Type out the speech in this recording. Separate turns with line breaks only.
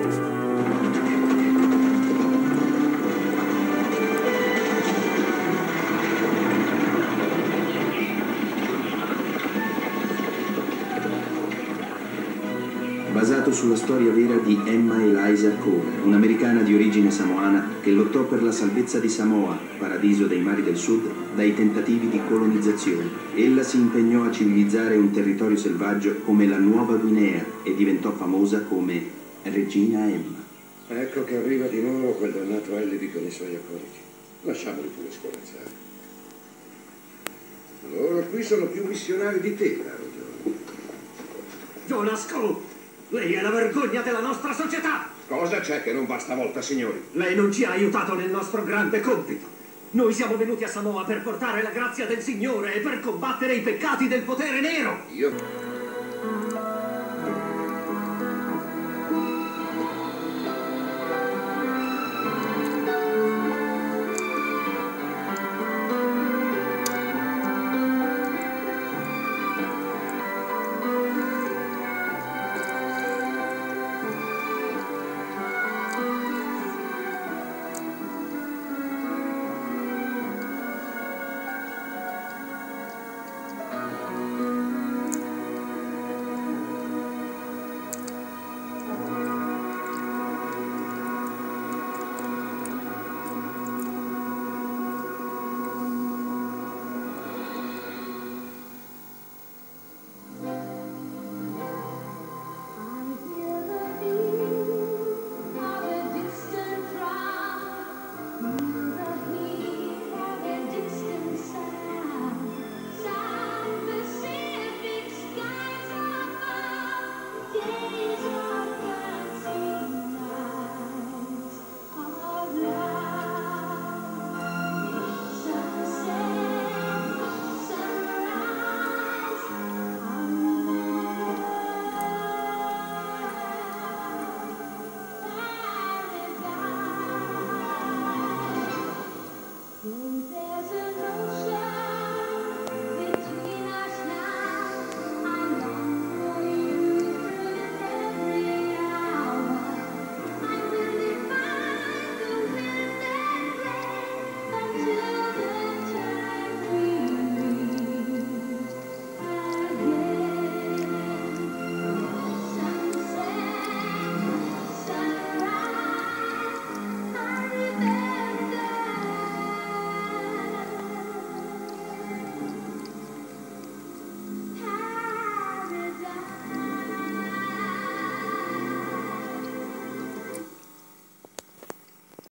Basato sulla storia vera di Emma Eliza Cole, un'americana di origine samoana che lottò per la salvezza di Samoa, paradiso dei mari del sud, dai tentativi di colonizzazione. Ella si impegnò a civilizzare un territorio selvaggio come la Nuova Guinea e diventò famosa come Regina Emma.
Ecco che arriva di nuovo quel dannato Ellery con i suoi accoliti. Lasciamoli pure scorazzare. Loro qui sono più missionari di te, caro John.
Jonas Cole! Lei è la vergogna della nostra società!
Cosa c'è che non va stavolta, signori?
Lei non ci ha aiutato nel nostro grande compito. Noi siamo venuti a Samoa per portare la grazia del Signore e per combattere i peccati del potere nero.
Io?